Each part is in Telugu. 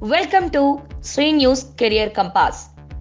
Welcome to Sri news career compass.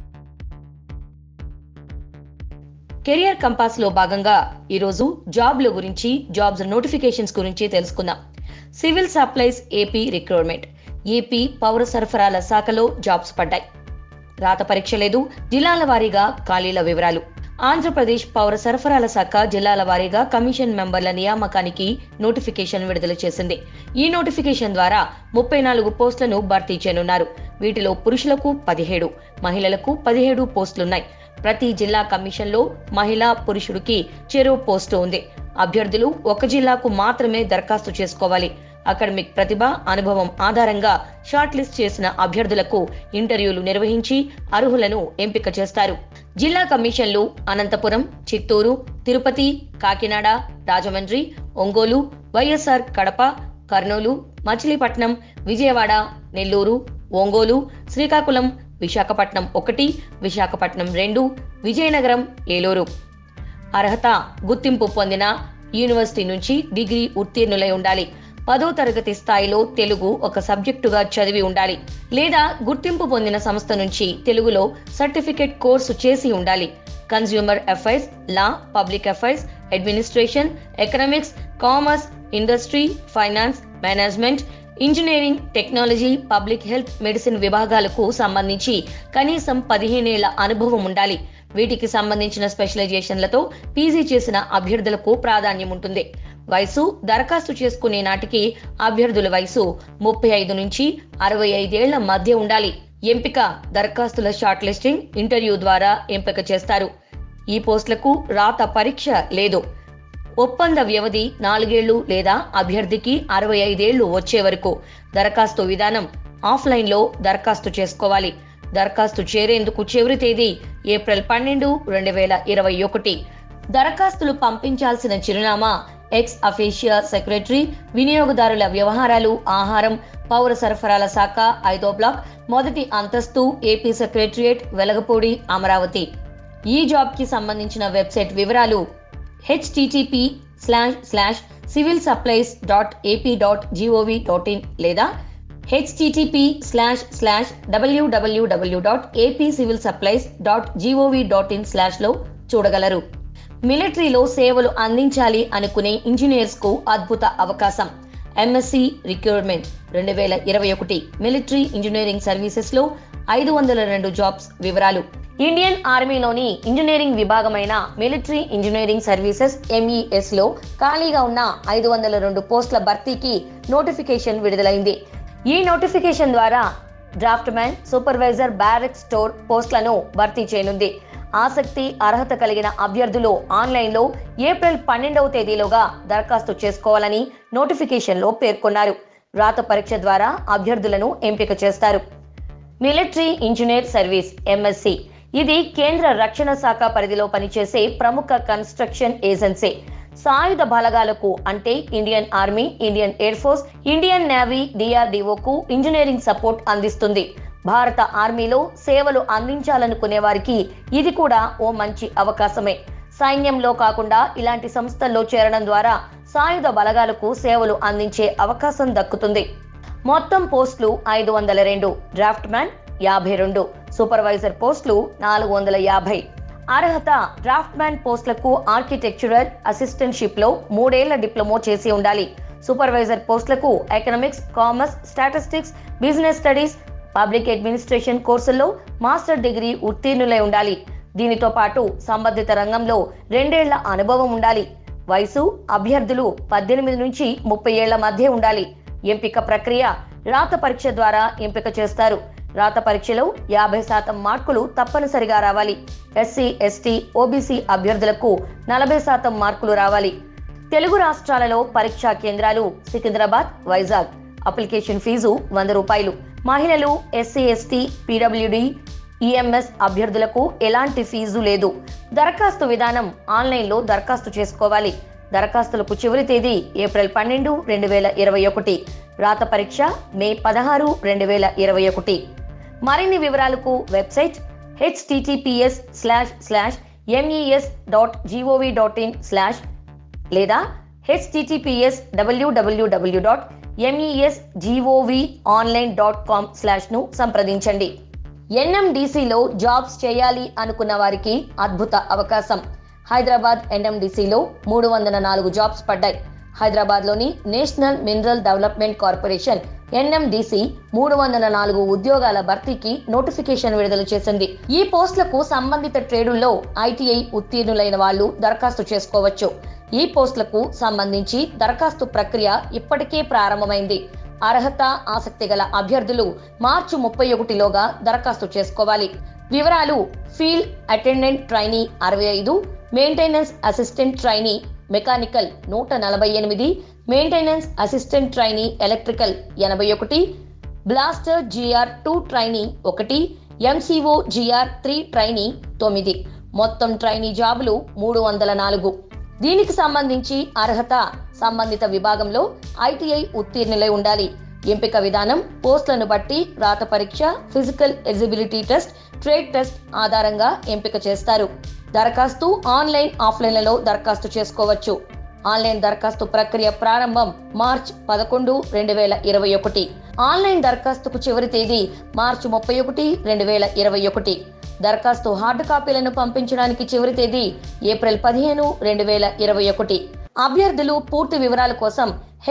Career compass లో భాగంగా ఈరోజు జాబ్ల గురించి, జాబ్స్ నోటిఫికేషన్స్ గురించి తెలుసుకుందాం. Civil supplies AP recruitment. AP పౌర సరఫరాల శాఖలో జాబ్స్ పడ్డాయి. రాత పరీక్ష లేదు. జిల్లాల వారీగా ఖాళీల వివరాలు. ఆంధ్రప్రదేశ్ పౌర సరఫరాల శాఖ జిల్లాల వారీగా కమిషన్ మెంబర్ల నియామకానికి నోటిఫికేషన్ విడుదల చేసింది. ఈ నోటిఫికేషన్ ద్వారా 34 పోస్టులను భర్తీ చేయనున్నారు. వీటిలో పురుషులకు 17, మహిళలకు 17 పోస్టులున్నాయి. ప్రతి జిల్లా కమిషన్లో మహిళా, పురుషుడికి చెరో పోస్టు ఉంది. అభ్యర్థులు ఒక జిల్లాకు మాత్రమే దరఖాస్తు చేసుకోవాలి. అకాడమిక్ ప్రతిభ, అనుభవం ఆధారంగా షార్ట్ లిస్ట్ చేసిన అభ్యర్థులకు ఇంటర్వ్యూలు నిర్వహించి అర్హులను ఎంపిక చేస్తారు. జిల్లా కమిషన్లు అనంతపురం, చిత్తూరు, తిరుపతి, కాకినాడ, రాజమండ్రి, ఒంగోలు, వైఎస్ఆర్ కడప, కర్నూలు, మచిలీపట్నం, విజయవాడ, నెల్లూరు, ఒంగోలు, శ్రీకాకుళం, విశాఖపట్నం 1, విశాఖపట్నం 2, విజయనగరం, ఏలూరు. అర్హత: గుర్తింపు పొందిన యూనివర్సిటీ నుంచి డిగ్రీ ఉత్తీర్ణులై ఉండాలి. 10వ తరగతి స్థాయిలో తెలుగు ఒక సబ్జెక్టుగా చదివి ఉండాలి, లేదా గుర్తింపు పొందిన సంస్థ నుంచి తెలుగులో సర్టిఫికేట్ కోర్సు చేసి ఉండాలి. Consumer affairs, law, public affairs, administration, economics, commerce, industry, finance, management, engineering, technology, public health, medicine విభాగాలకు సంబంధించి కనీసం 15 ఏళ్ల అనుభవం ఉండాలి. వీటికి సంబంధించిన స్పెషలైజేషన్లతో పీజీ చేసిన అభ్యర్థులకు ప్రాధాన్యం ఉంటుంది. వయసు: దరఖాస్తు చేసుకునే నాటికి అభ్యర్థుల వయసు 35 నుంచి 65 ఏళ్ల మధ్య ఉండాలి. ఎంపిక: దరఖాస్తుల షార్ట్ లిస్టింగ్, ఇంటర్వ్యూ ద్వారా ఎంపిక చేస్తారు. ఈ పోస్టులకు రాత పరీక్ష లేదు. ఒప్పంద వ్యవధి 4 ఏళ్లు లేదా అభ్యర్థికి 65 ఏళ్లు వచ్చే వరకు. దరఖాస్తు విధానం: ఆఫ్లైన్లో దరఖాస్తు చేసుకోవాలి. దరఖాస్తు చేరేందుకు చివరి తేదీ ఏప్రిల్ 12, 2021. దరఖాస్తులు పంపించాల్సిన చిరునామా: ఎక్స్ అఫీషియా సెక్రటరీ, వినియోగదారుల వ్యవహారాలు, ఆహారం, పౌర సరఫరాల శాఖ, 5వ బ్లాక్, మొదటి అంతస్తు, ఏపీ సెక్రటరియట్, వెలగపూడి, అమరావతి. ఈ జాబ్ కి సంబంధించిన వెబ్సైట్ వివరాలు: http://civilsupplies.ap.gov.in లేదా http://www.apcivilsupplies.gov.in/ లో చూడగలరు. మిలిటరీలో సేవలు అందించాలి అనుకునే ఇంజనీర్స్ కు అద్భుత అవకాశం. MSc recruitment 2021 military engineering services లో 502 జాబ్స్ వివరాలు. ఇండియన్ ఆర్మీలోని ఇంజనీరింగ్ విభాగమైన మిలిటరీ ఇంజనీరింగ్ సర్వీసెస్ MES లో ఖాళీగా ఉన్న 502 పోస్టుల భర్తీకి నోటిఫికేషన్ విడుదలైంది. ఈ నోటిఫికేషన్ ద్వారా draughtsman, supervisor, barrack store పోస్టులను భర్తీ చేయనుంది. ఆసక్తి, అర్హత కలిగిన అభ్యర్థులు ఆన్లైన్లో ఏప్రిల్ 12వ తేదీలోగా దరఖాస్తు చేసుకోవాలని నోటిఫికేషన్లో పేర్కొన్నారు. రాత పరీక్ష ద్వారా అభ్యర్థులను ఎంపిక చేస్తారు. Military engineer service MSc. ఇది కేంద్ర రక్షణ శాఖ పరిధిలో పనిచేసే ప్రముఖ కన్స్ట్రక్షన్ ఏజెన్సీ. సాయుధ బలగాలకు అంటే Indian Army, Indian Air Force, Indian Navy, DRDOకు ఇంజనీరింగ్ సపోర్ట్ అందిస్తుంది. భారత ఆర్మీలో సేవలు అందించాలనుకునే వారికి ఇది కూడా ఓ మంచి అవకాశమే. సైన్యంలో కాకుండా ఇలాంటి సంస్థల్లో చేరడం ద్వారా సాయుధ బలగాలకు సేవలు అందించే అవకాశం దక్కుతుంది. మొత్తం పోస్టులు 502, డ్రాఫ్ట్ మ్యాన్ 52, సూపర్వైజర్ పోస్టులు 450. అర్హత: డ్రాఫ్ట్ మ్యాన్ పోస్టులకు ఆర్కిటెక్చరల్ అసిస్టెంట్షిప్ లో 3 ఏళ్ల డిప్లొమా చేసి ఉండాలి. సూపర్వైజర్ పోస్టులకు economics, commerce, statistics, business studies, public administration కోర్సుల్లో మాస్టర్ డిగ్రీ ఉత్తీర్ణులై ఉండాలి. దీనితో పాటు సంబంధిత రంగంలో 2 ఏళ్ల అనుభవం ఉండాలి. వయసు: అభ్యర్థులు 18 నుంచి 30 ఏళ్ల మధ్య ఉండాలి. ఎంపిక ప్రక్రియ: రాత పరీక్ష ద్వారా ఎంపిక చేస్తారు. రాత పరీక్షలో 50% మార్కులు తప్పనిసరిగా రావాలి. SC, ST, OBC అభ్యర్థులకు 40% మార్కులు రావాలి. తెలుగు రాష్ట్రాలలో పరీక్షా కేంద్రాలు: సికింద్రాబాద్, వైజాగ్. అప్లికేషన్ ఫీజు 100 రూపాయలు. మహిళలు, SC, ST, PWD, EMS అభ్యర్థులకు ఎలాంటి ఫీజు లేదు. దరఖాస్తు విధానం: ఆన్లైన్లో దరఖాస్తు చేసుకోవాలి. దరఖాస్తులకు చివరి తేదీ ఏప్రిల్ 12, 2021. రాత పరీక్ష మే 16, 2021. మరిన్ని వివరాలకు వెబ్సైట్ https://mes.gov.in/ లేదా https://www.apcivilsupplies.gov.in mesgovonline.com/ను సంప్రదించండి. NMDCలో జాబ్స్ చేయాలి అనుకున్న వారికి అద్భుత అవకాశం. హైదరాబాద్ NMDCలో 304 జాబ్స్ పడ్డాయి. హైదరాబాద్లోని National Mineral Development Corporation NMDC 304 ఉద్యోగాల భర్తీకి నోటిఫికేషన్ విడుదల చేసింది. ఈ పోస్టులకు సంబంధిత ట్రేడుల్లో ITI ఉత్తీర్ణులైన వాళ్ళు దరఖాస్తు చేసుకోవచ్చు. ఈ పోస్టులకు సంబంధించి దరఖాస్తు ప్రక్రియ ఇప్పటికే ప్రారంభమైంది. అర్హత, ఆసక్తి గల అభ్యర్థులు మార్చి 31లోగా దరఖాస్తు చేసుకోవాలి. వివరాలు: field attendant trainee 65, maintenance assistant trainee mechanical 148, maintenance assistant trainee electrical 81, blaster Gr-II trainee 1, MCO Gr-III trainee 9. మొత్తం ట్రైనీ జాబులు 304. దీనికి సంబంధించి అర్హత సంబంధిత విభాగంలో ITI ఉత్తీర్ణులై ఉండాలి. ఎంపిక విధానం: పోస్టులను బట్టి రాత పరీక్ష, physical eligibility test, trade test ఆధారంగా ఎంపిక చేస్తారు. దరఖాస్తు ఆన్లైన్, ఆఫ్లైన్లలో దరఖాస్తు చేసుకోవచ్చు. ఆన్లైన్ దరఖాస్తు ప్రక్రియ ప్రారంభం మార్చి 11, 2021. ఆన్లైన్ దరఖాస్తుకు చివరి తేదీ మార్చి 31, 2021. దరఖాస్తు హార్డ్ కాపీలను పంపించడానికి చివరి తేదీ ఏప్రిల్ 15, 2021. అభ్యర్థులు పూర్తి వివరాల కోసం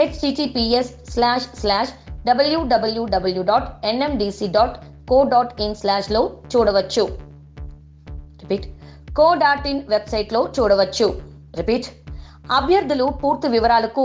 https://www.nmdc.co.in/లో చూడవచ్చు. co.in వెబ్సైట్లో చూడవచ్చు. అభ్యర్థులు పూర్తి వివరాలకు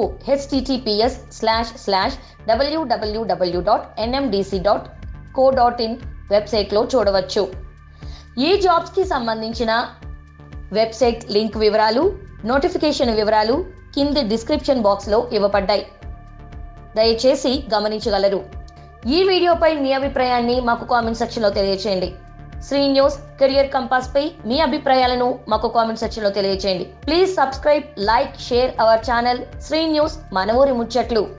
https://www.nmdc.co.in వెబ్సైట్లో చూడవచ్చు. ఈ జాబ్స్ కి సంబంధించిన వెబ్సైట్ లింక్ వివరాలు, నోటిఫికేషన్ వివరాలు కింది డిస్క్రిప్షన్ బాక్స్లో ఇవ్వబడ్డాయి. దయచేసి గమనించగలరు. ఈ వీడియోపై మీ అభిప్రాయాన్ని మాకు కామెంట్ సెక్షన్లో తెలియజేయండి. శ్రీ న్యూస్ కెరియర్ కంపాస్ పై మీ అభిప్రాయాలను మాకు కామెంట్ సెక్షన్లో తెలియజేయండి. Please subscribe, like, share our channel Sri news మన ఊరి ముచ్చట్లు.